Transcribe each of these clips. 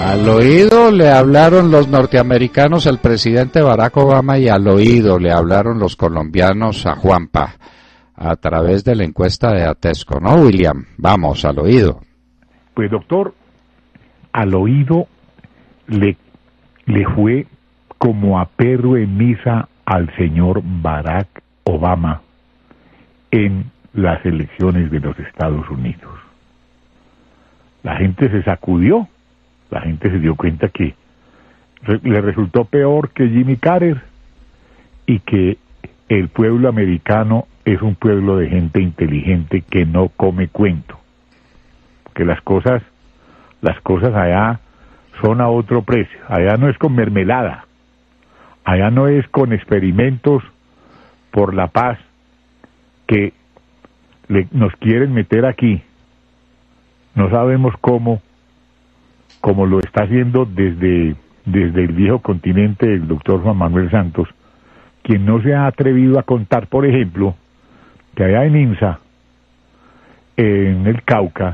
Al oído le hablaron los norteamericanos al presidente Barack Obama y al oído le hablaron los colombianos a Juanpa a través de la encuesta de Atesco, ¿no, William? Vamos, al oído. Pues, doctor, al oído le fue como a perro en misa al señor Barack Obama en las elecciones de los Estados Unidos. La gente se sacudió, la gente se dio cuenta que le resultó peor que Jimmy Carter y que el pueblo americano es un pueblo de gente inteligente que no come cuento, que las cosas allá son a otro precio, allá no es con mermelada, allá no es con experimentos por la paz que nos quieren meter aquí. No sabemos cómo lo está haciendo desde el viejo continente el doctor Juan Manuel Santos, quien no se ha atrevido a contar, por ejemplo, que allá en INSA, en el Cauca,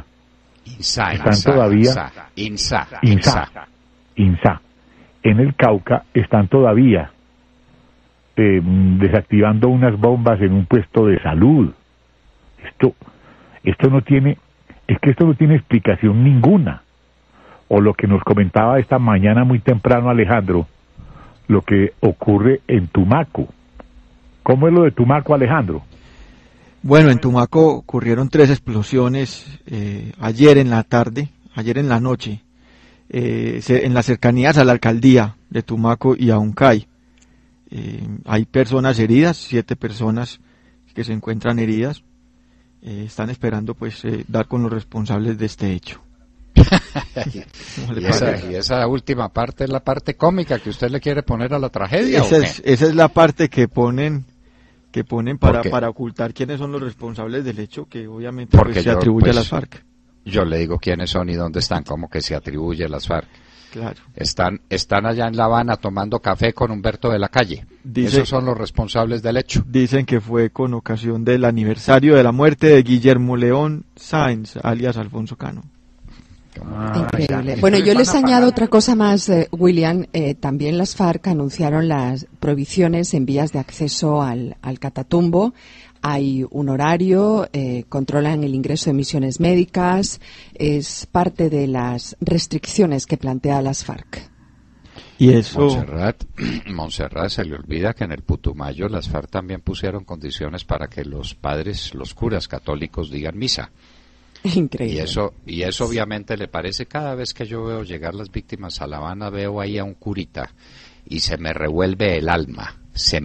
en el Cauca están todavía desactivando unas bombas en un puesto de salud. Esto no tiene explicación ninguna. O lo que nos comentaba esta mañana muy temprano Alejandro, lo que ocurre en Tumaco. ¿Cómo es lo de Tumaco, Alejandro? Bueno, en Tumaco ocurrieron 3 explosiones ayer en la noche, en las cercanías a la alcaldía de Tumaco y a Huncay. Hay personas heridas, 7 personas que se encuentran heridas. Están esperando pues dar con los responsables de este hecho. y esa última parte es la parte cómica que usted le quiere poner a la tragedia. Esa es la parte que ponen para ocultar quiénes son los responsables del hecho, que obviamente pues, se atribuye a las FARC. Yo le digo quiénes son y dónde están, como que se atribuye a las FARC. Claro. Están allá en La Habana tomando café con Humberto de la Calle. Esos son los responsables del hecho. Dicen que fue con ocasión del aniversario de la muerte de Guillermo León Sáenz, alias Alfonso Cano. Increíble. Bueno, yo les añado otra cosa más, William. También las FARC anunciaron las prohibiciones en vías de acceso al Catatumbo. Hay un horario, controlan el ingreso de misiones médicas, es parte de las restricciones que plantea las FARC. Y eso... Montserrat, se le olvida que en el Putumayo las FARC también pusieron condiciones para que los curas católicos digan misa. Increíble. Y eso obviamente le parece, cada vez que yo veo llegar las víctimas a La Habana, veo ahí a un curita y se me revuelve el alma.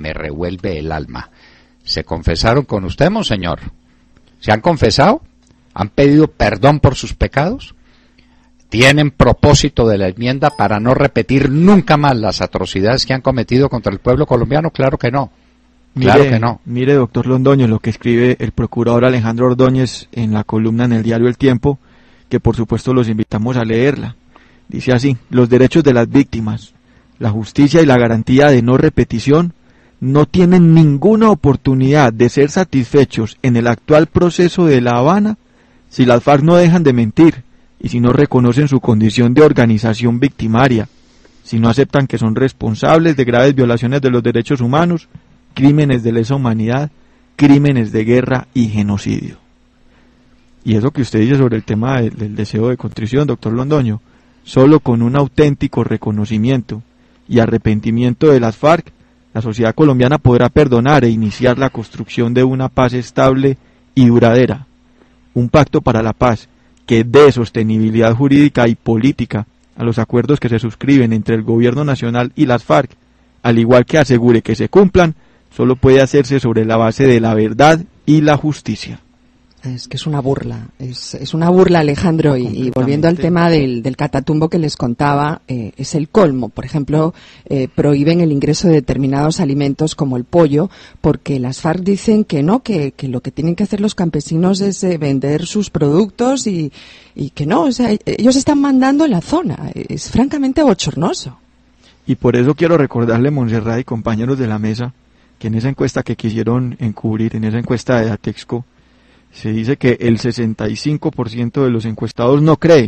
¿Se confesaron con usted, monseñor? ¿Se han confesado? ¿Han pedido perdón por sus pecados? ¿Tienen propósito de la enmienda para no repetir nunca más las atrocidades que han cometido contra el pueblo colombiano? Claro que no. Mire, doctor Londoño, lo que escribe el procurador Alejandro Ordóñez en la columna en el diario El Tiempo, que por supuesto los invitamos a leerla. Dice así: los derechos de las víctimas, la justicia y la garantía de no repetición no tienen ninguna oportunidad de ser satisfechos en el actual proceso de La Habana si las FARC no dejan de mentir y si no reconocen su condición de organización victimaria, si no aceptan que son responsables de graves violaciones de los derechos humanos, crímenes de lesa humanidad, crímenes de guerra y genocidio. Y eso que usted dice sobre el tema del deseo de contrición, doctor Londoño, solo con un auténtico reconocimiento y arrepentimiento de las FARC, la sociedad colombiana podrá perdonar e iniciar la construcción de una paz estable y duradera, un pacto para la paz que dé sostenibilidad jurídica y política a los acuerdos que se suscriben entre el gobierno nacional y las FARC, al igual que asegure que se cumplan, solo puede hacerse sobre la base de la verdad y la justicia. Es que es una burla, es una burla, Alejandro, y volviendo al tema del Catatumbo que les contaba, es el colmo. Por ejemplo, prohíben el ingreso de determinados alimentos como el pollo, porque las FARC dicen que no, que lo que tienen que hacer los campesinos es vender sus productos y que no, o sea, ellos están mandando en la zona. Es francamente bochornoso. Y por eso quiero recordarle, Montserrat y compañeros de la mesa, que en esa encuesta que quisieron encubrir, en esa encuesta de Atexco, se dice que el 65% de los encuestados no cree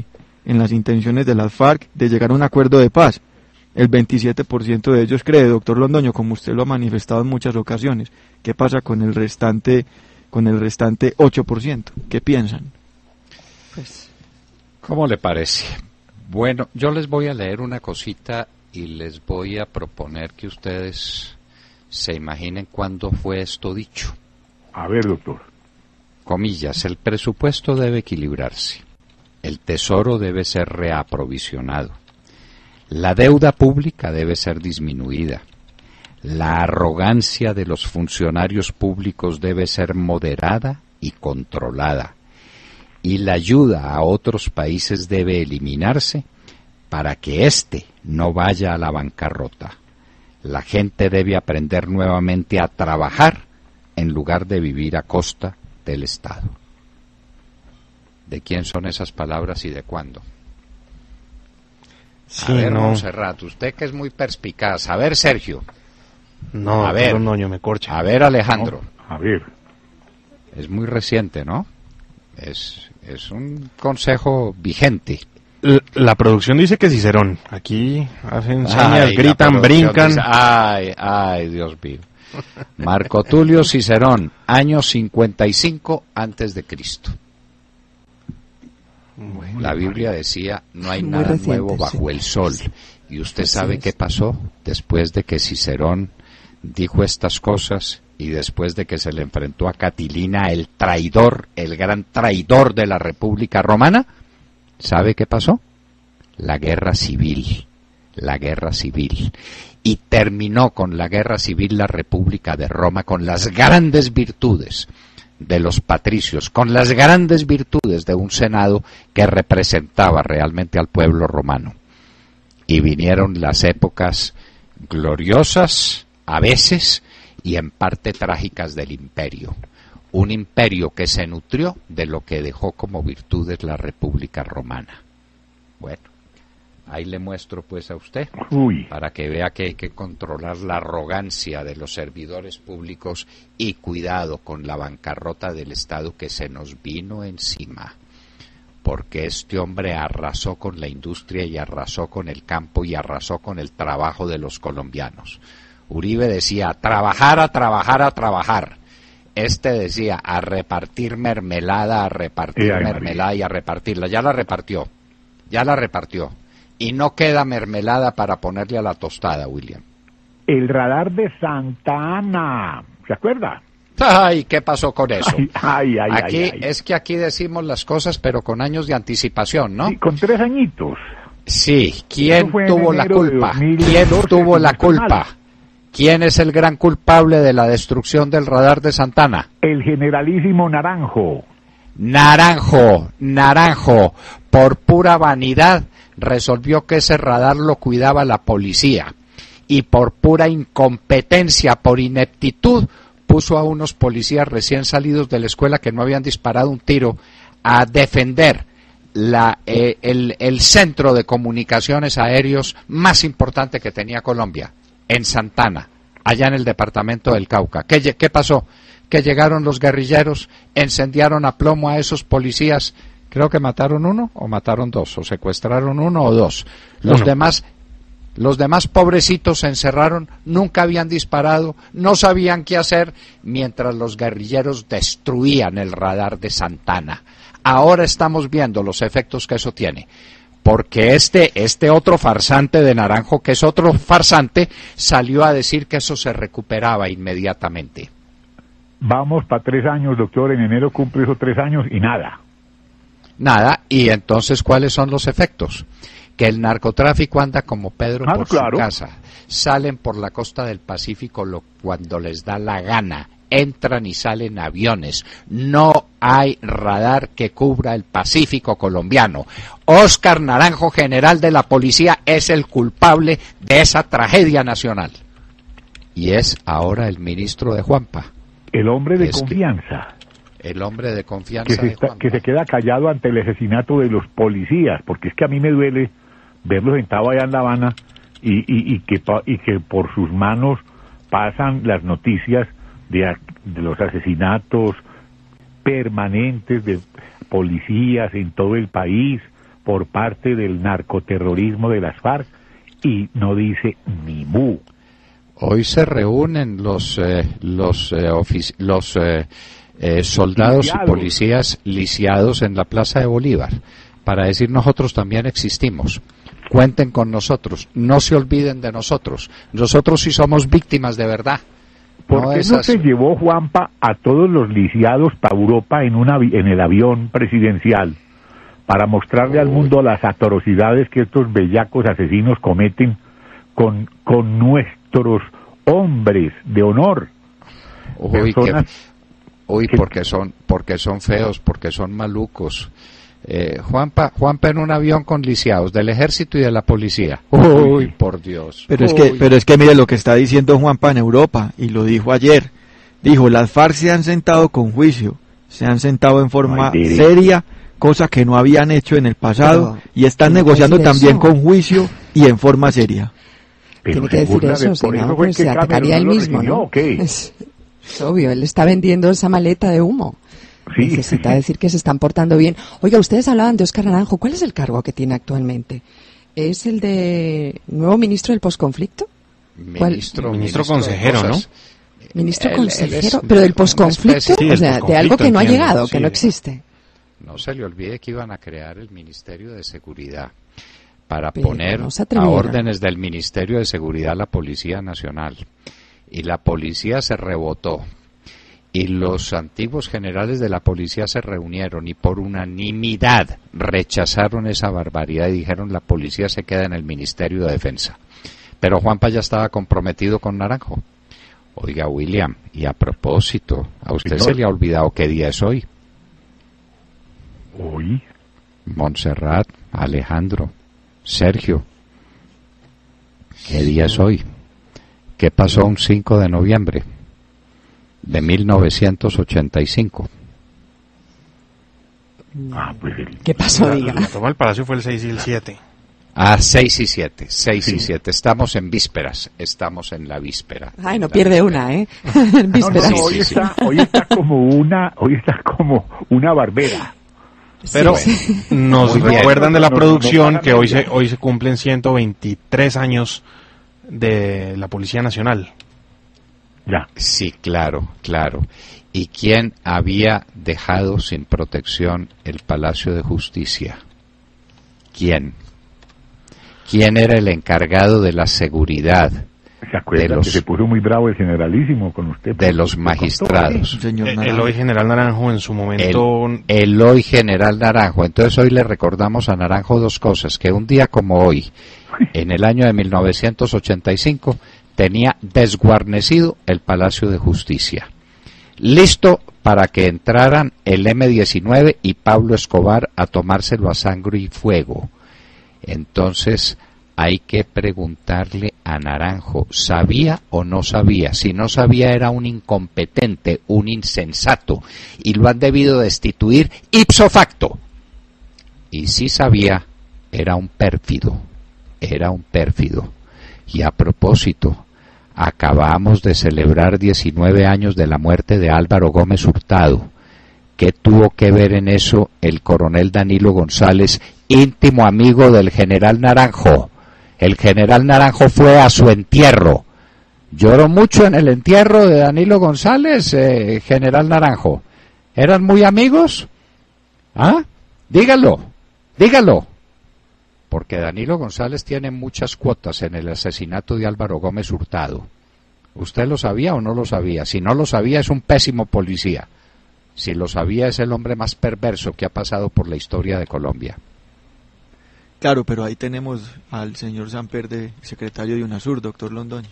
en las intenciones de las FARC de llegar a un acuerdo de paz. El 27% de ellos cree, doctor Londoño, como usted lo ha manifestado en muchas ocasiones. ¿Qué pasa con el restante 8%? ¿Qué piensan? Pues, ¿cómo le parece? Bueno, yo les voy a leer una cosita y les voy a proponer que ustedes se imaginen cuándo fue esto dicho. A ver, doctor. Comillas, el presupuesto debe equilibrarse. El tesoro debe ser reaprovisionado. La deuda pública debe ser disminuida. La arrogancia de los funcionarios públicos debe ser moderada y controlada. Y la ayuda a otros países debe eliminarse para que éste no vaya a la bancarrota. La gente debe aprender nuevamente a trabajar en lugar de vivir a costa del Estado. ¿De quién son esas palabras y de cuándo? Sí, a ver, no. Monserrat, usted que es muy perspicaz. A ver, Sergio. No, a ver, no, me corcha. A ver, Alejandro. No, a ver. Es muy reciente, ¿no? Es un consejo vigente. La producción dice que Cicerón. Aquí hacen señas, gritan, brincan. Dice, ay, Dios mío. Marco Tulio Cicerón, año 55 antes de Cristo. La Biblia decía, no hay nada reciente, nuevo bajo el sol. Y usted sabe qué pasó después de que Cicerón dijo estas cosas y después de que se le enfrentó a Catilina, el traidor, el gran traidor de la República Romana. ¿Sabe qué pasó? La guerra civil. Y terminó con la guerra civil la República de Roma con las grandes virtudes de los patricios, con las grandes virtudes de un senado que representaba realmente al pueblo romano. Y vinieron las épocas gloriosas, a veces, y en parte trágicas del imperio. Un imperio que se nutrió de lo que dejó como virtudes la República Romana. Bueno, ahí le muestro pues a usted, para que vea que hay que controlar la arrogancia de los servidores públicos y cuidado con la bancarrota del Estado que se nos vino encima. Porque este hombre arrasó con la industria y arrasó con el campo y arrasó con el trabajo de los colombianos. Uribe decía, a trabajar, a trabajar, a trabajar. Este decía, a repartir mermelada, a repartir mermelada y a repartirla. Ya la repartió. Y no queda mermelada para ponerle a la tostada, William. El radar de Santa Ana, ¿se acuerda? Ay, ¿qué pasó con eso? Ay. Es que aquí decimos las cosas, pero con años de anticipación, ¿no? Sí, con 3 añitos. Sí, ¿quién tuvo la culpa? ¿Quién tuvo la culpa? ¿Quién es el gran culpable de la destrucción del radar de Santana? El generalísimo Naranjo. Naranjo, por pura vanidad, resolvió que ese radar lo cuidaba la policía. Y por pura incompetencia, por ineptitud, puso a unos policías recién salidos de la escuela que no habían disparado un tiro a defender el centro de comunicaciones aéreos más importante que tenía Colombia, en Santana, allá en el departamento del Cauca. ¿Qué pasó? Que llegaron los guerrilleros, encendiaron a plomo a esos policías, creo que mataron 1 o mataron 2, o secuestraron 1 o 2. Los demás pobrecitos se encerraron, nunca habían disparado, no sabían qué hacer, mientras los guerrilleros destruían el radar de Santana. Ahora estamos viendo los efectos que eso tiene, porque este otro farsante de Naranjo, que es otro farsante, salió a decir que eso se recuperaba inmediatamente. Vamos para 3 años, doctor, en enero cumple esos 3 años y nada. Y entonces, ¿cuáles son los efectos? Que el narcotráfico anda como Pedro por su casa. Salen por la costa del Pacífico cuando les da la gana. Entran y salen aviones. No hay radar que cubra el Pacífico colombiano. Óscar Naranjo, general de la policía, es el culpable de esa tragedia nacional. Y es ahora el ministro de Juanpa. El hombre de confianza. El hombre de confianza que se queda callado ante el asesinato de los policías, porque es que a mí me duele verlo sentado allá en La Habana y que por sus manos pasan las noticias de los asesinatos permanentes de policías en todo el país, por parte del narcoterrorismo de las FARC y no dice ni mu. Hoy se reúnen los soldados y policías lisiados en la Plaza de Bolívar para decir nosotros también existimos. Cuenten con nosotros, no se olviden de nosotros. Nosotros sí somos víctimas de verdad. ¿Por qué no se llevó, Juanpa, a todos los lisiados para Europa en el avión presidencial para mostrarle al mundo las atrocidades que estos bellacos asesinos cometen con nuestros hombres de honor? Porque son feos, porque son malucos. Juanpa en un avión con lisiados del ejército y de la policía. Uy, por Dios. Pero es que mire lo que está diciendo Juanpa en Europa, y lo dijo ayer. Dijo, las FARC se han sentado con juicio, se han sentado en forma seria, cosa que no habían hecho en el pasado, y están negociando también con juicio y en forma seria. Tiene que decir eso, si no, pues se atacaría él mismo, ¿no? Es obvio, él está vendiendo esa maleta de humo. Sí, necesita decir que se están portando bien. Oiga, ustedes hablaban de Óscar Naranjo. ¿Cuál es el cargo que tiene actualmente? ¿Es el de nuevo ministro del posconflicto? Ministro consejero, ¿no? Ministro consejero, pero del posconflicto, o sea, de algo que no ha llegado, que no existe. No se le olvide que iban a crear el Ministerio de Seguridad para poner a órdenes del Ministerio de Seguridad la Policía Nacional. Y la policía se rebotó. Y los antiguos generales de la policía se reunieron y por unanimidad rechazaron esa barbaridad y dijeron la policía se queda en el Ministerio de Defensa. Pero Juanpa ya estaba comprometido con Naranjo. Oiga, William, y a propósito, ¿a usted se le ha olvidado qué día es hoy? ¿Hoy? Montserrat, Alejandro, Sergio, ¿qué día es hoy? ¿Qué pasó un 5 de noviembre? De 1985. ¿Qué pasó, diga? La toma del Palacio fue el 6 y el 7. 6 y 7. Estamos en vísperas, estamos en la víspera. Ay, no pierde una, ¿eh? En vísperas. No, hoy está como una barbera. Pero nos recuerdan de la producción que hoy se cumplen 123 años de la Policía Nacional. Ya. Sí, claro. ¿Y quién había dejado sin protección el Palacio de Justicia? ¿Quién? ¿Quién era el encargado de la seguridad? ¿Se acuerda que se puso muy bravo el generalísimo con usted? De los magistrados. El hoy general Naranjo en su momento... El hoy general Naranjo. Entonces hoy le recordamos a Naranjo dos cosas. Que un día como hoy, en el año de 1985... tenía desguarnecido el Palacio de Justicia, listo para que entraran el M-19 y Pablo Escobar a tomárselo a sangre y fuego. Entonces hay que preguntarle a Naranjo, ¿sabía o no sabía? Si no sabía era un incompetente, un insensato, y lo han debido destituir ipso facto. Y si sabía, era un pérfido. Y a propósito, acabamos de celebrar 19 años de la muerte de Álvaro Gómez Hurtado. ¿Qué tuvo que ver en eso el coronel Danilo González, íntimo amigo del general Naranjo? El general Naranjo fue a su entierro. Lloró mucho en el entierro de Danilo González, general Naranjo. ¿Eran muy amigos? ¿Ah? Dígalo. Porque Danilo González tiene muchas cuotas en el asesinato de Álvaro Gómez Hurtado. ¿Usted lo sabía o no lo sabía? Si no lo sabía, es un pésimo policía. Si lo sabía, es el hombre más perverso que ha pasado por la historia de Colombia. Claro, pero ahí tenemos al señor Samper, de secretario de UNASUR, doctor Londoño.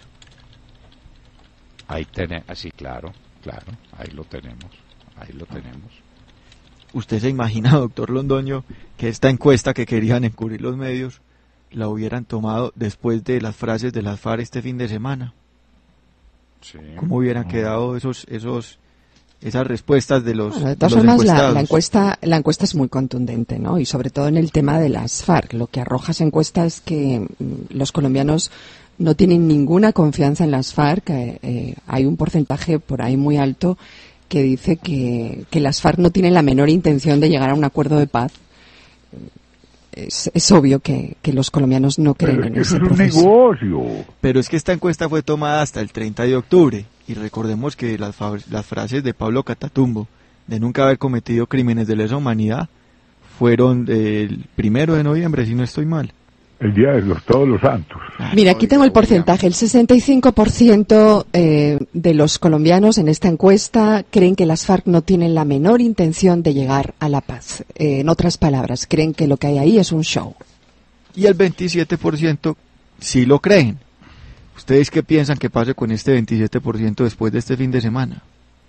Ahí tenemos, sí, claro, ahí lo tenemos. ¿Usted se imagina, doctor Londoño, que esta encuesta que querían encubrir los medios la hubieran tomado después de las frases de las FARC este fin de semana? Sí. ¿Cómo hubieran quedado esas respuestas de los de todas formas, la encuesta es muy contundente, ¿no? Y sobre todo en el tema de las FARC. Lo que arroja esa encuesta es que los colombianos no tienen ninguna confianza en las FARC. Hay un porcentaje por ahí muy alto que dice que las FARC no tienen la menor intención de llegar a un acuerdo de paz. es obvio que los colombianos no creen en ese proceso. Es un negocio. Pero es que esta encuesta fue tomada hasta el 30 de octubre y recordemos que las frases de Pablo Catatumbo de nunca haber cometido crímenes de lesa humanidad fueron el 1 de noviembre, si no estoy mal. El día de todos los santos. Mira, aquí tengo el porcentaje. El 65% de los colombianos en esta encuesta creen que las FARC no tienen la menor intención de llegar a la paz. En otras palabras, creen que lo que hay ahí es un show. Y el 27% sí lo creen. ¿Ustedes qué piensan que pase con este 27% después de este fin de semana?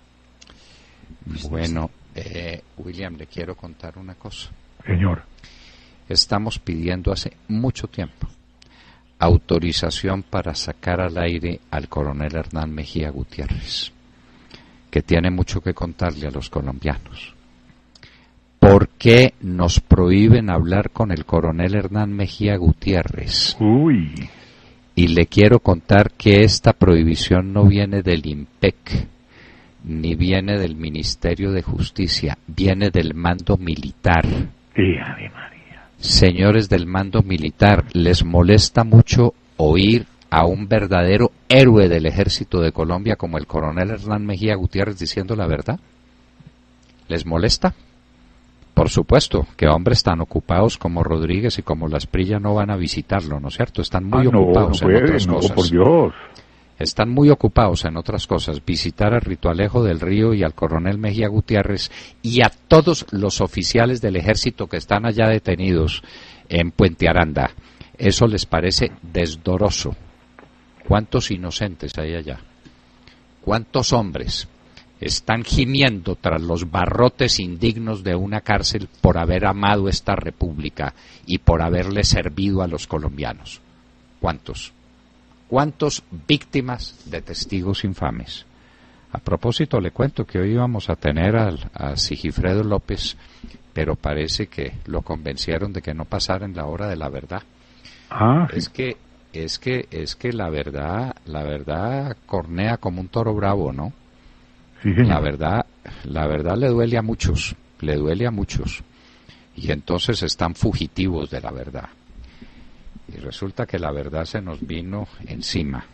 Bueno, William, le quiero contar una cosa. Señor. Estamos pidiendo hace mucho tiempo autorización para sacar al aire al coronel Hernán Mejía Gutiérrez, que tiene mucho que contarle a los colombianos. ¿Por qué nos prohíben hablar con el coronel Hernán Mejía Gutiérrez? Uy. Y le quiero contar que esta prohibición no viene del IMPEC, ni viene del Ministerio de Justicia, viene del mando militar. Ave María. Señores del mando militar, ¿les molesta mucho oír a un verdadero héroe del ejército de Colombia como el coronel Hernán Mejía Gutiérrez diciendo la verdad? ¿Les molesta? Por supuesto que hombres tan ocupados como Rodríguez y como Las Prilla no van a visitarlo, ¿no es cierto? Están muy ocupados en otras cosas. Por Dios. Están muy ocupados en otras cosas, visitar a Ritualejo del Río y al coronel Mejía Gutiérrez y a todos los oficiales del ejército que están allá detenidos en Puente Aranda. Eso les parece desdoroso. ¿Cuántos inocentes hay allá? ¿Cuántos hombres están gimiendo tras los barrotes indignos de una cárcel por haber amado esta república y por haberle servido a los colombianos? ¿Cuántos? ¿Cuántas víctimas de testigos infames? A propósito, le cuento que hoy íbamos a tener a Sigifredo López, pero parece que lo convencieron de que no pasara en la hora de la verdad. Es que la verdad cornea como un toro bravo, ¿no? Sí, señor. La verdad le duele a muchos, y entonces están fugitivos de la verdad. Y resulta que la verdad se nos vino encima.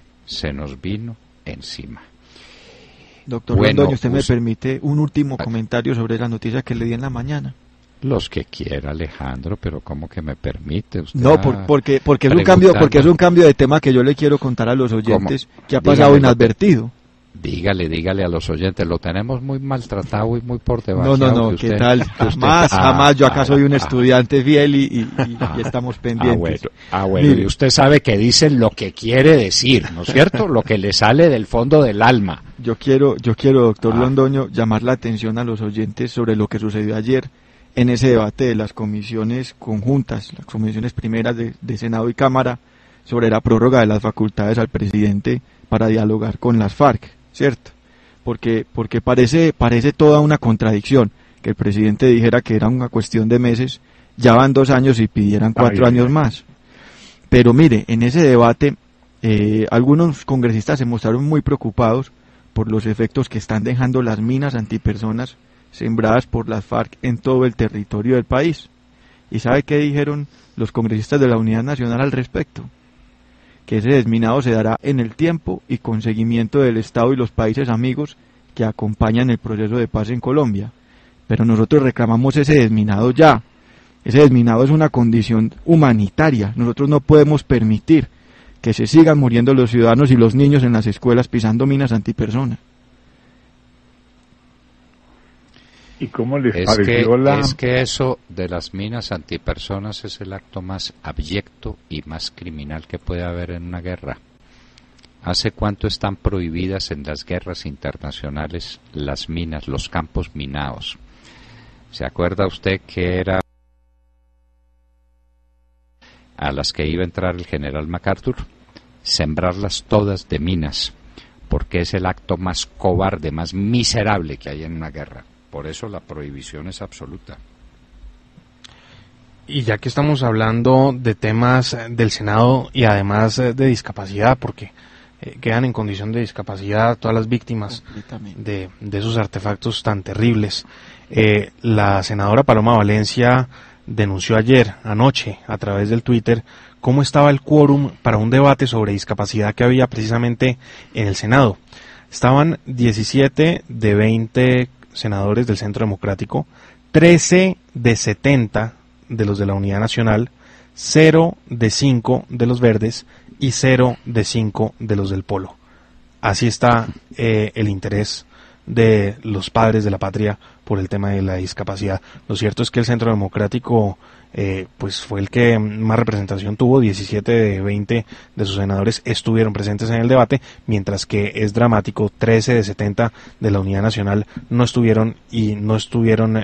Doctor Londoño, ¿usted me permite un último comentario sobre la noticia que le di en la mañana? Los que quiera, Alejandro, pero ¿cómo que me permite? Usted no, porque es un cambio de tema que yo le quiero contar a los oyentes, que ha pasado inadvertido. Dígale a los oyentes, lo tenemos muy maltratado y muy por debajo. No, ¿qué tal? Jamás, yo acá soy un estudiante fiel y estamos pendientes. Bueno, y usted sabe que dice lo que quiere decir, ¿no es cierto? Lo que le sale del fondo del alma. Yo quiero, doctor Londoño, llamar la atención a los oyentes sobre lo que sucedió ayer en ese debate de las comisiones conjuntas, las comisiones primeras de Senado y Cámara, sobre la prórroga de las facultades al presidente para dialogar con las FARC. ¿Cierto? Porque parece toda una contradicción que el presidente dijera que era una cuestión de meses, ya van 2 años y pidieran 4 años más. Pero mire, en ese debate algunos congresistas se mostraron muy preocupados por los efectos que están dejando las minas antipersonas sembradas por las FARC en todo el territorio del país. ¿Y sabe qué dijeron los congresistas de la Unidad Nacional al respecto? Que ese desminado se dará en el tiempo y con seguimiento del Estado y los países amigos que acompañan el proceso de paz en Colombia. Pero nosotros reclamamos ese desminado ya. Ese desminado es una condición humanitaria. Nosotros no podemos permitir que se sigan muriendo los ciudadanos y los niños en las escuelas pisando minas antipersonas. ¿Y cómo les pareció Es que eso de las minas antipersonas es el acto más abyecto y más criminal que puede haber en una guerra. ¿Hace cuánto están prohibidas en las guerras internacionales las minas, los campos minados? ¿Se acuerda usted que era a las que iba a entrar el general MacArthur? Sembrarlas todas de minas, porque es el acto más cobarde, más miserable que hay en una guerra. Por eso la prohibición es absoluta. Y ya que estamos hablando de temas del Senado y además de discapacidad, porque quedan en condición de discapacidad todas las víctimas de esos artefactos tan terribles, la senadora Paloma Valencia denunció anoche, a través del Twitter, cómo estaba el quórum para un debate sobre discapacidad que había precisamente en el Senado. Estaban 17 de 20 senadores del Centro Democrático, 13 de 70 de los de la Unidad Nacional, 0 de 5 de los Verdes y 0 de 5 de los del Polo. Así está el interés de los padres de la patria por el tema de la discapacidad. Lo cierto es que el Centro Democrático pues fue el que más representación tuvo. 17 de 20 de sus senadores estuvieron presentes en el debate, mientras que es dramático, 13 de 70 de la Unidad Nacional no estuvieron, y no estuvieron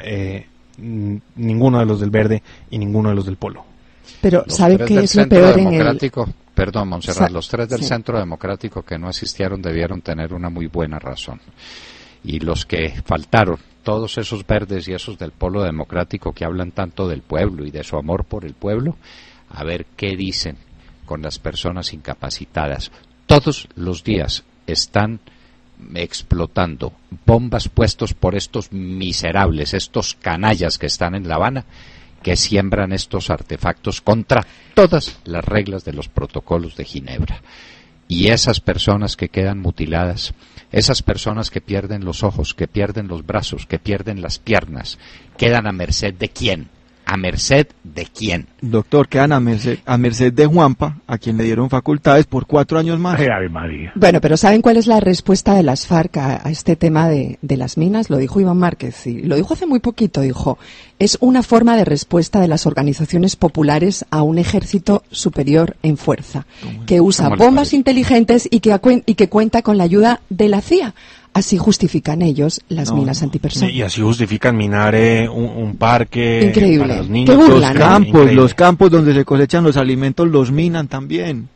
ninguno de los del Verde y ninguno de los del Polo. Pero ¿sabe qué es lo peor en el...? Perdón, Montserrat, los tres del Centro Democrático que no asistieron debieron tener una muy buena razón. Y los que faltaron, todos esos verdes y esos del Polo Democrático que hablan tanto del pueblo y de su amor por el pueblo, a ver qué dicen con las personas incapacitadas. Todos los días están explotando bombas puestos por estos miserables, estos canallas que están en La Habana, que siembran estos artefactos contra todas las reglas de los protocolos de Ginebra. Y esas personas que quedan mutiladas, esas personas que pierden los ojos, que pierden los brazos, que pierden las piernas, ¿quedan a merced de quién? ¿A merced de quién? Doctor, quedan a merced de Juanpa, a quien le dieron facultades por 4 años más. Ave María. Bueno, pero ¿saben cuál es la respuesta de las FARC a este tema de las minas? Lo dijo Iván Márquez, y lo dijo hace muy poquito, dijo, es una forma de respuesta de las organizaciones populares a un ejército superior en fuerza, que usa bombas inteligentes y que cuenta con la ayuda de la CIA. Así justifican ellos las minas antipersona. Sí, y así justifican minar un parque. Increíble. Para los niños. Los campos donde se cosechan los alimentos los minan también.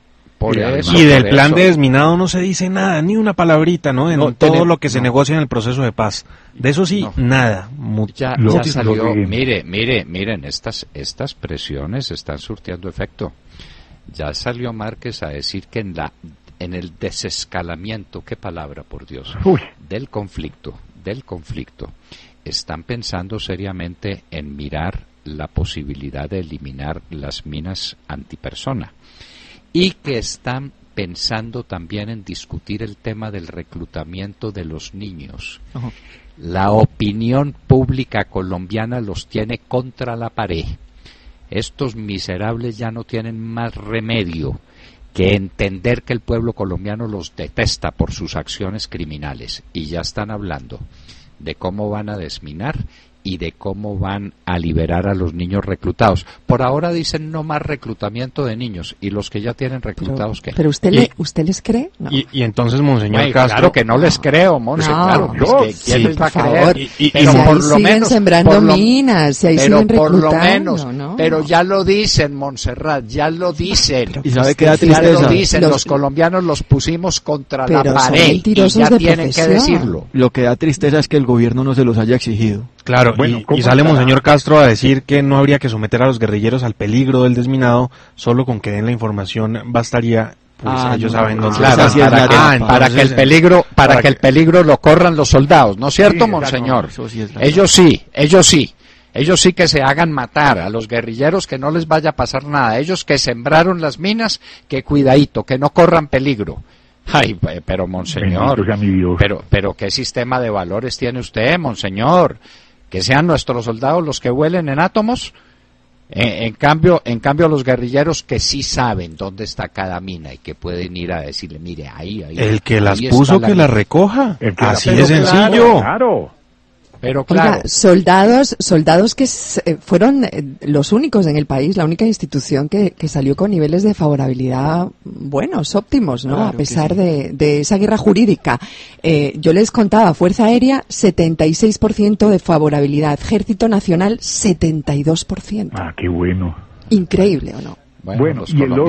Y del plan de desminado no se dice nada, ni una palabrita, ¿no? En todo lo que se negocia en el proceso de paz. De eso sí, nada. Ya salió, miren, estas presiones están surtiendo efecto. Ya salió Márquez a decir que en el desescalamiento, qué palabra, por Dios, del conflicto, están pensando seriamente en mirar la posibilidad de eliminar las minas antipersona, y que están pensando también en discutir el tema del reclutamiento de los niños. La opinión pública colombiana los tiene contra la pared. Estos miserables ya no tienen más remedio que entender que el pueblo colombiano los detesta por sus acciones criminales, y ya están hablando de cómo van a desminar y de cómo van a liberar a los niños reclutados. Por ahora dicen no más reclutamiento de niños, y los que ya tienen reclutados, ¿qué? ¿Pero usted les cree? No. Y entonces, Monseñor Castro... Claro que no les creo, Monse, claro. ¿Quién les va a creer? Pero si por lo menos sembrando minas, si ahí siguen reclutando, por lo menos, ¿no? Pero ya lo dicen, Montserrat, ya lo dicen. ¿Y sabe qué da tristeza? Ya lo dicen, los colombianos los pusimos contra la pared, y ya tienen que decirlo. Lo que da tristeza es que el gobierno no se los haya exigido. Claro, bueno, y sale Monseñor Castro a decir que no habría que someter a los guerrilleros al peligro del desminado, solo con que den la información bastaría. Pues ellos saben dónde. Claro, para que el peligro lo corran los soldados, ¿no es cierto, sí, Monseñor? Ellos sí que se hagan matar, a los guerrilleros que no les vaya a pasar nada, ellos que sembraron las minas, que cuidadito, que no corran peligro. Ay, pero Monseñor, pero ¿qué sistema de valores tiene usted, Monseñor? Que sean nuestros soldados los que vuelen en átomos. En cambio los guerrilleros que sí saben dónde está cada mina y que pueden ir a decirle, mire, ahí el que las puso que las recoja, así de sencillo. Claro. Pero claro. Oiga, soldados que fueron los únicos en el país, la única institución que salió con niveles de favorabilidad buenos, óptimos, ¿no? Claro, a pesar de esa guerra jurídica. Yo les contaba, Fuerza Aérea, 76% de favorabilidad, Ejército Nacional, 72%. Ah, qué bueno. Increíble, ¿o no? Bueno,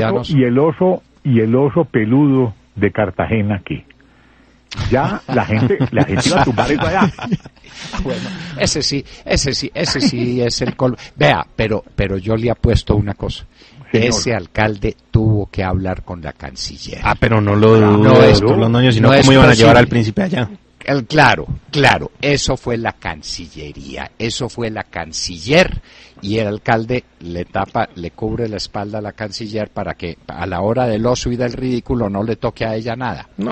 y el oso peludo de Cartagena aquí. Ya la gente iba a tumbar eso allá. Bueno, ese sí es el colmo. Vea, pero yo le apuesto una cosa. Señor. Ese alcalde tuvo que hablar con la canciller. Pero no lo dudo, sino cómo iban a llevar al príncipe allá. Claro, eso fue la Cancillería, eso fue la canciller, y el alcalde le cubre la espalda a la canciller para que a la hora del oso y del ridículo no le toque a ella nada. No,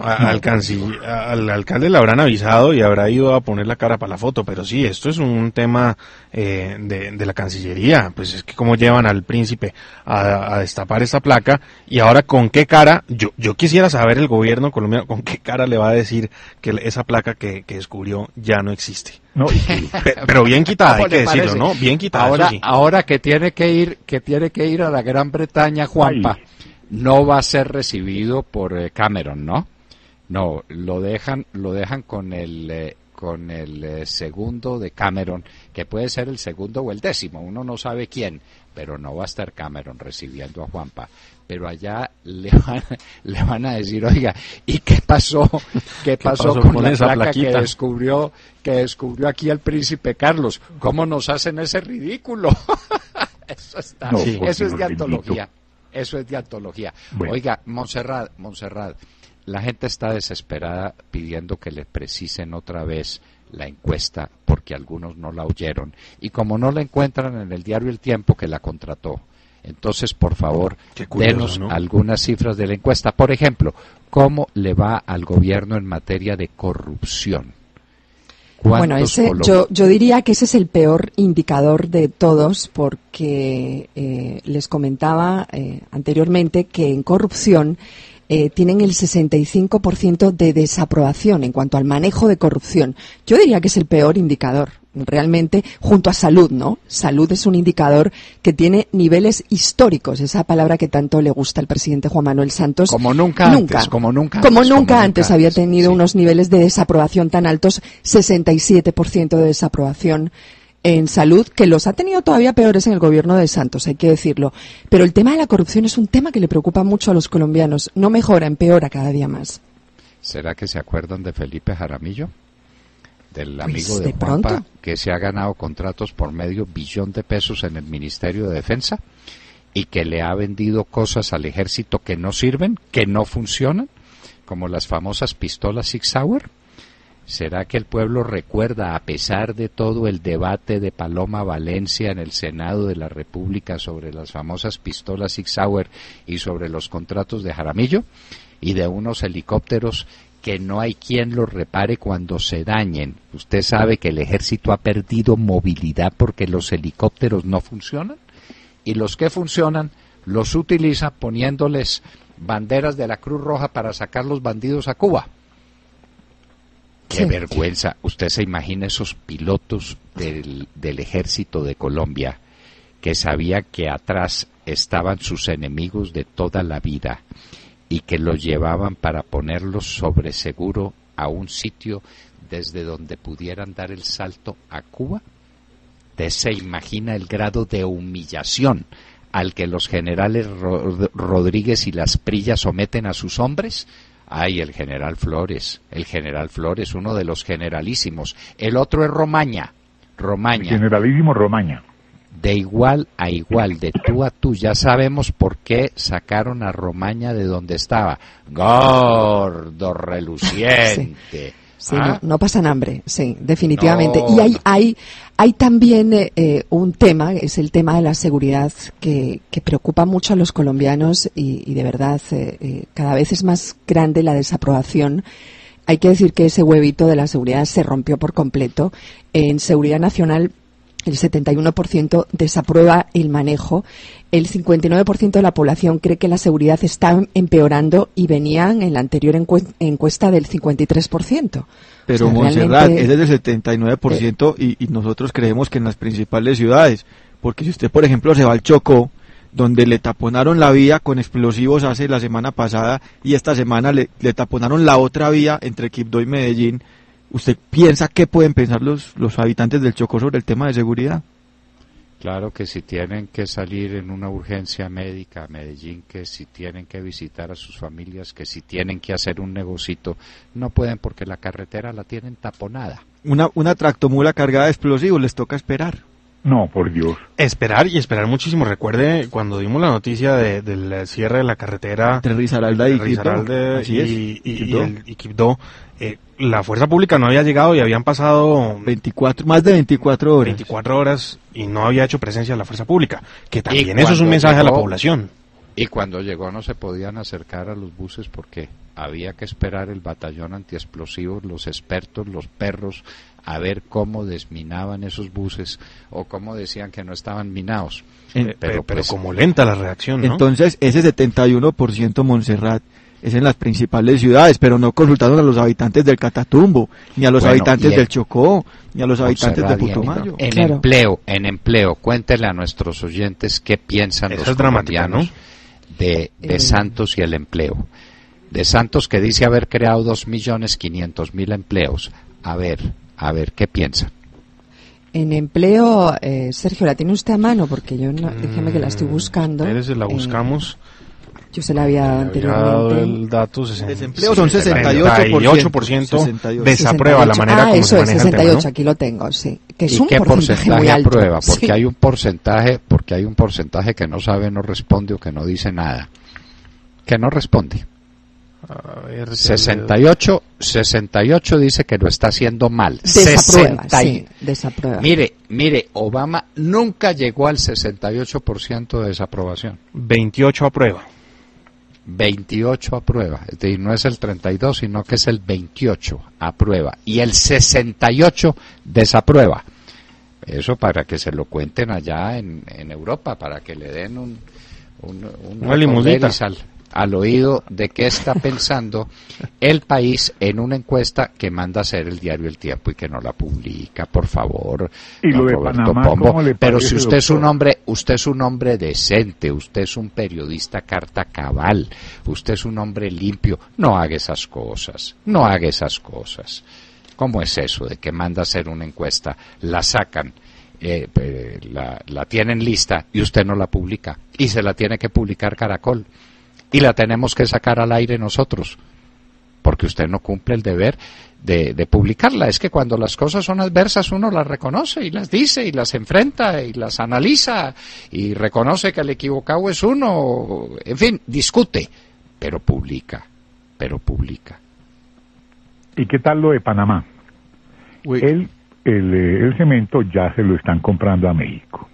al alcalde le habrán avisado y habrá ido a poner la cara para la foto, pero sí, esto es un tema de la Cancillería. Pues es que cómo llevan al príncipe a destapar esta placa, y ahora con qué cara, yo quisiera saber el gobierno colombiano con qué cara le va a decir que esa placa que descubrió ya no existe. No, pero bien quitada, hay que decirlo, ¿no? Bien quitada. Ahora que tiene que ir a la Gran Bretaña, Juanpa, no va a ser recibido por Cameron, ¿no? No, lo dejan con el segundo de Cameron, que puede ser el segundo o el décimo, uno no sabe quién, pero no va a estar Cameron recibiendo a Juanpa. Pero allá le van a decir, oiga, ¿y qué pasó? ¿Qué pasó con la placa plaquita que descubrió aquí el príncipe Carlos? ¿Cómo nos hacen ese ridículo? Eso es de antología. Eso es de antología. Bueno. Oiga, Montserrat, la gente está desesperada pidiendo que le precisen otra vez la encuesta porque algunos no la oyeron. Y como no la encuentran en el diario El Tiempo que la contrató, entonces, por favor, denos algunas cifras de la encuesta. Por ejemplo, ¿cómo le va al gobierno en materia de corrupción? Bueno, yo diría que ese es el peor indicador de todos, porque les comentaba anteriormente que en corrupción tienen el 65% de desaprobación en cuanto al manejo de corrupción. Yo diría que es el peor indicador, realmente, junto a salud, ¿no? Salud es un indicador que tiene niveles históricos, esa palabra que tanto le gusta al presidente Juan Manuel Santos. Como nunca antes había tenido unos niveles de desaprobación tan altos, 67% de desaprobación en salud, que los ha tenido todavía peores en el gobierno de Santos, hay que decirlo. Pero el tema de la corrupción es un tema que le preocupa mucho a los colombianos. No mejora, empeora cada día más. ¿Será que se acuerdan de Felipe Jaramillo? Del amigo de Juanpa, que se ha ganado contratos por $500 millones en el Ministerio de Defensa y que le ha vendido cosas al ejército que no sirven, que no funcionan, como las famosas pistolas Sig Sauer. ¿Será que el pueblo recuerda, a pesar de todo el debate de Paloma Valencia en el Senado de la República sobre las famosas pistolas Sig Sauer y sobre los contratos de Jaramillo y de unos helicópteros que no hay quien los repare cuando se dañen? Usted sabe que el ejército ha perdido movilidad porque los helicópteros no funcionan, y los que funcionan los utiliza poniéndoles banderas de la Cruz Roja para sacar los bandidos a Cuba. ¡Qué vergüenza! Usted se imagina esos pilotos del ejército de Colombia que sabía que atrás estaban sus enemigos de toda la vida y que los llevaban para ponerlos sobre seguro a un sitio desde donde pudieran dar el salto a Cuba. ¿Usted se imagina el grado de humillación al que los generales Rodríguez y Las Prillas someten a sus hombres? Ay, el general Flores, uno de los generalísimos. El otro es Romaña. El generalísimo Romaña. De igual a igual, de tú a tú. Ya sabemos por qué sacaron a Romaña de donde estaba. Gordo, reluciente. Sí, no pasan hambre, sí, definitivamente. No. Y hay también un tema, es el tema de la seguridad, que preocupa mucho a los colombianos y de verdad cada vez es más grande la desaprobación. Hay que decir que ese huevito de la seguridad se rompió por completo. En Seguridad Nacional el 71% desaprueba el manejo, el 59% de la población cree que la seguridad está empeorando y venían en la anterior encuesta del 53%. Pero Montserrat, ese es del 79% y nosotros creemos que en las principales ciudades, porque si usted por ejemplo se va al Chocó, donde le taponaron la vía con explosivos hace la semana pasada y esta semana le taponaron la otra vía entre Quibdó y Medellín, ¿usted piensa qué pueden pensar los habitantes del Chocó sobre el tema de seguridad? Claro que si tienen que salir en una urgencia médica a Medellín, que si tienen que visitar a sus familias, que si tienen que hacer un negocito, no pueden porque la carretera la tienen taponada. Una tractomula cargada de explosivos les toca esperar. No, por Dios. Esperar y esperar muchísimo. Recuerde cuando dimos la noticia del cierre de la carretera entre Risaralda y Quibdó, la fuerza pública no había llegado y habían pasado más de 24 horas. 24 horas y no había hecho presencia la fuerza pública, que también eso es un mensaje a la población. Y cuando llegó no se podían acercar a los buses porque había que esperar el batallón antiexplosivos, los expertos, los perros, a ver cómo desminaban esos buses o cómo decían que no estaban minados. Pero como lenta la reacción, ¿no? Entonces, ese 71% Montserrat es en las principales ciudades, pero no consultaron a los habitantes del Catatumbo, ni a los habitantes del Chocó, ni a los habitantes de Putumayo. En empleo, cuéntele a nuestros oyentes qué piensan los colombianos de Santos y el empleo. De Santos, que dice haber creado 2.500.000 empleos. A ver, ¿qué piensan? En empleo, Sergio, ¿la tiene usted a mano? Porque yo no, déjeme que la estoy buscando. La buscamos. Yo se la había anteriormente. El dato desempleo son 68%. Desaprueba la manera como se maneja 68, el tema, ¿no? aquí lo tengo, sí. Que es ¿Y un qué porcentaje alto, aprueba? Porque sí. hay un porcentaje que no sabe, no responde o que no dice nada. Que no responde. A ver, 68 dice que lo está haciendo mal. Desaprueba. Mire, Obama nunca llegó al 68% de desaprobación. 28 aprueba. 28 aprueba. Es decir, no es el 32, sino que es el 28 aprueba. Y el 68 desaprueba. Eso para que se lo cuenten allá en Europa, para que le den una limusita al oído de qué está pensando el país en una encuesta que manda a hacer el diario El Tiempo y que no la publica, por favor. Y lo de Roberto Panamá, Pombo. ¿cómo le Pero parece, si usted es un doctor? usted es un hombre decente, usted es un periodista carta cabal, usted es un hombre limpio, no haga esas cosas. ¿Cómo es eso de que manda a hacer una encuesta, la sacan, la tienen lista y usted no la publica? Y se la tiene que publicar Caracol. Y la tenemos que sacar al aire nosotros, porque usted no cumple el deber de publicarla. Es que cuando las cosas son adversas uno las reconoce y las dice y las enfrenta y las analiza y reconoce que el equivocado es uno, en fin, discute, pero publica. ¿Y qué tal lo de Panamá? El cemento ya se lo están comprando a México.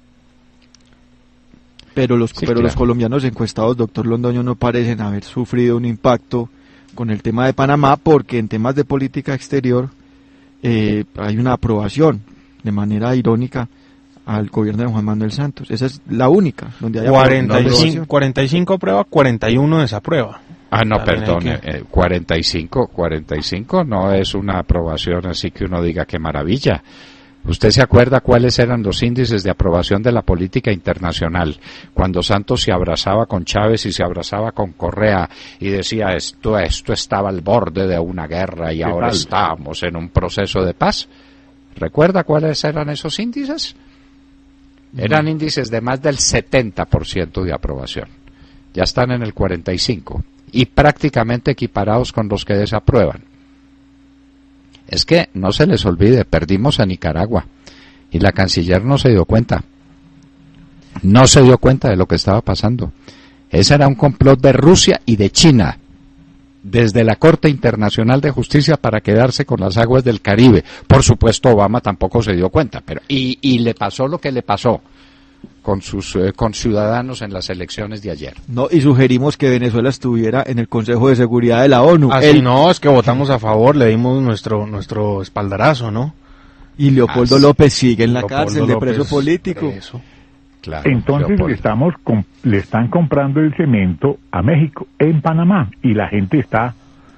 Pero los colombianos encuestados, doctor Londoño, no parecen haber sufrido un impacto con el tema de Panamá, porque en temas de política exterior hay una aprobación, de manera irónica, al gobierno de Juan Manuel Santos. Esa es la única donde hay 45 aprueba, 41 desaprueba. No, perdone, 45 no es una aprobación así que uno diga qué maravilla. ¿Usted se acuerda cuáles eran los índices de aprobación de la política internacional? Cuando Santos se abrazaba con Chávez y se abrazaba con Correa y decía esto estaba al borde de una guerra y ahora estamos en un proceso de paz. ¿Recuerda cuáles eran esos índices? Eran índices de más del 70% de aprobación. Ya están en el 45% y prácticamente equiparados con los que desaprueban. Es que no se les olvide, perdimos a Nicaragua y la canciller no se dio cuenta de lo que estaba pasando. Ese era un complot de Rusia y de China desde la Corte Internacional de Justicia para quedarse con las aguas del Caribe. Por supuesto, Obama tampoco se dio cuenta, pero y le pasó lo que le pasó con sus conciudadanos en las elecciones de ayer. No, y sugerimos que Venezuela estuviera en el Consejo de Seguridad de la ONU. No, es que votamos a favor, le dimos nuestro espaldarazo, ¿no? Y Leopoldo López sigue en la cárcel de preso político. Eso. Claro, entonces le están comprando el cemento a México en Panamá y la gente está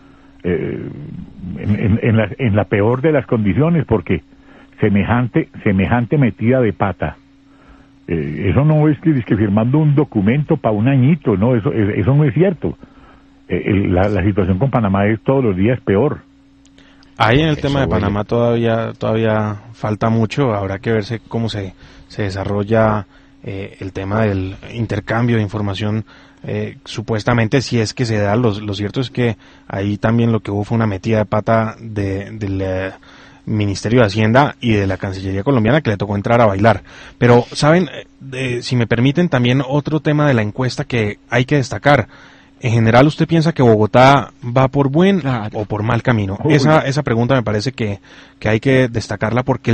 en la peor de las condiciones porque semejante metida de pata. Eso no es que firmando un documento para un añito, no, eso no es cierto. La situación con Panamá es todos los días peor. Ahí en el tema de Panamá todavía falta mucho, habrá que verse cómo se desarrolla el tema del intercambio de información, supuestamente si es que se da, lo cierto es que ahí también lo que hubo fue una metida de pata del Ministerio de Hacienda y de la Cancillería colombiana, que le tocó entrar a bailar. Pero, ¿saben? Si me permiten, también otro tema de la encuesta que hay que destacar. En general, ¿usted piensa que Bogotá va por buen o por mal camino? Esa pregunta me parece que hay que destacarla, porque el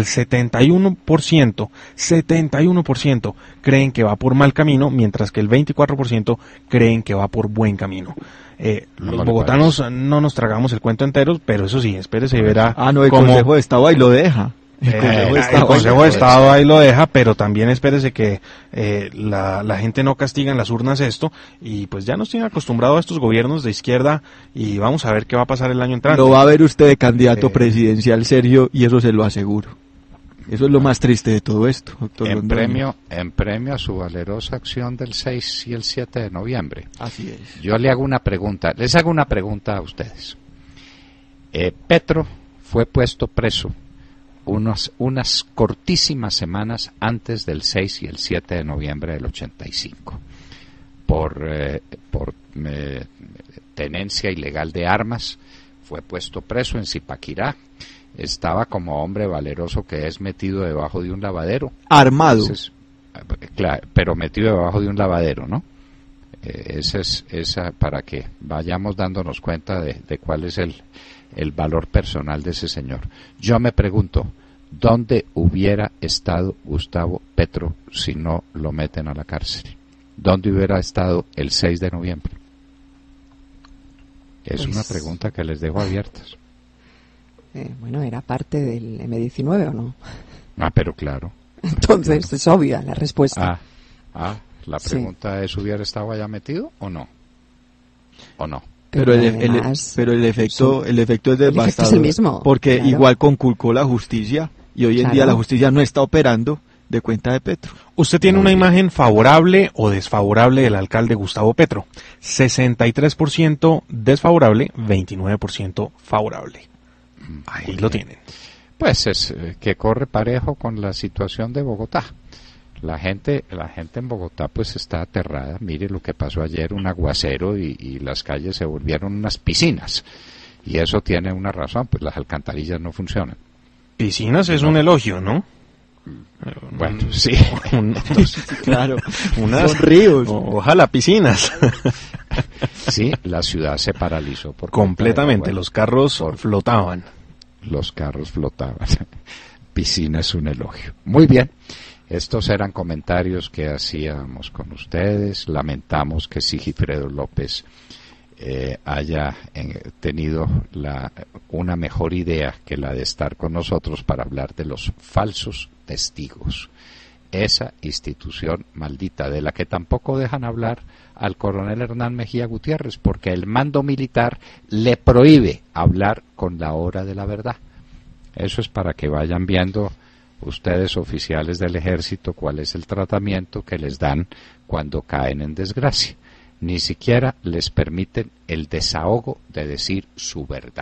71% creen que va por mal camino, mientras que el 24% creen que va por buen camino. Los bogotanos no nos tragamos el cuento entero, pero eso sí, espérese y verá. El Consejo de Estado ahí lo deja. El Consejo de Estado ahí lo deja, pero también espérese que la gente no castiga en las urnas esto, y pues ya nos tiene acostumbrado a estos gobiernos de izquierda, y vamos a ver qué va a pasar el año entrante. Lo va a ver usted de candidato presidencial serio, y eso se lo aseguro. Eso es lo más triste de todo esto, doctor Londoño. En premio a su valerosa acción del 6 y el 7 de noviembre. Así es. Yo les hago una pregunta a ustedes. Petro fue puesto preso unas cortísimas semanas antes del 6 y el 7 de noviembre del 85 por tenencia ilegal de armas. Fue puesto preso en Zipaquirá. Estaba, como hombre valeroso que es, metido debajo de un lavadero. Armado. Claro, pero metido debajo de un lavadero, ¿no? Esa para que vayamos dándonos cuenta de cuál es el valor personal de ese señor. Yo me pregunto, ¿dónde hubiera estado Gustavo Petro si no lo meten a la cárcel? ¿Dónde hubiera estado el 6 de noviembre? Es una pregunta que les dejo abiertas. Bueno, era parte del M-19, ¿o no? Pero claro. Entonces es obvia la respuesta. La pregunta es, ¿hubiera estado allá metido o no? ¿O no? Pero el efecto es devastador. El efecto es el mismo. Porque claro, igual conculcó la justicia, y hoy en día la justicia no está operando de cuenta de Petro. ¿Usted tiene una imagen favorable o desfavorable del alcalde Gustavo Petro? 63% desfavorable, 29% favorable. Ahí lo tienen. Pues es que corre parejo con la situación de Bogotá. La gente en Bogotá pues está aterrada. Mire lo que pasó ayer, un aguacero y las calles se volvieron unas piscinas. Y eso tiene una razón, pues las alcantarillas no funcionan. Piscinas es un elogio, ¿no? Bueno, sí. Claro, son ríos. Ojalá piscinas. Sí, la ciudad se paralizó por completamente. Los carros flotaban. Los carros flotaban. Piscina es un elogio. Muy bien. Estos eran comentarios que hacíamos con ustedes. Lamentamos que Sigifredo López haya tenido una mejor idea que la de estar con nosotros para hablar de los falsos testigos. Esa institución maldita de la que tampoco dejan hablar al coronel Hernán Mejía Gutiérrez, porque el mando militar le prohíbe hablar con la hora de la verdad. Eso es para que vayan viendo ustedes, oficiales del ejército, cuál es el tratamiento que les dan cuando caen en desgracia. Ni siquiera les permiten el desahogo de decir su verdad.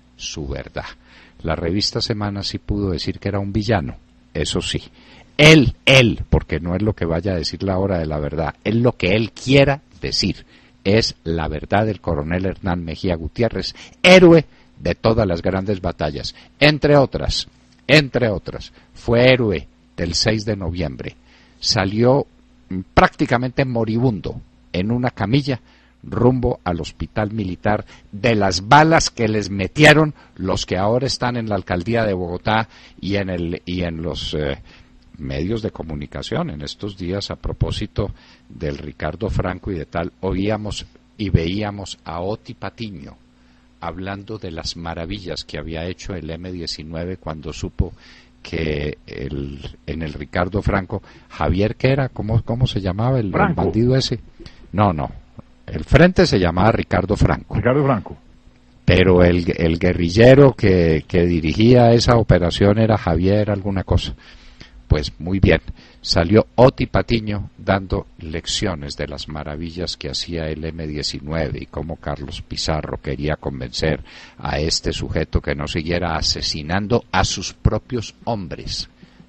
La revista Semana sí pudo decir que era un villano, eso sí. Él, porque no es lo que vaya a decir la hora de la verdad, es lo que él quiera decir. Es la verdad del coronel Hernán Mejía Gutiérrez, héroe de todas las grandes batallas, entre otras, fue héroe del 6 de noviembre, salió prácticamente moribundo en una camilla rumbo al hospital militar de las balas que les metieron los que ahora están en la alcaldía de Bogotá y en los medios de comunicación. En estos días, a propósito del Ricardo Franco y de tal, oíamos y veíamos a Oti Patiño hablando de las maravillas que había hecho el M-19 cuando supo que en el Ricardo Franco, Javier, ¿qué era? ¿Cómo se llamaba el bandido ese? No, el frente se llamaba Ricardo Franco. Pero el guerrillero que dirigía esa operación era Javier alguna cosa. Pues muy bien, salió Oti Patiño dando lecciones de las maravillas que hacía el M-19 y cómo Carlos Pizarro quería convencer a este sujeto que no siguiera asesinando a sus propios hombres.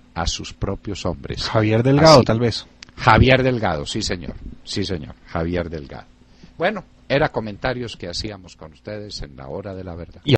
Javier Delgado, así, tal vez. Javier Delgado, sí señor, Javier Delgado. Bueno, eran comentarios que hacíamos con ustedes en la hora de la verdad.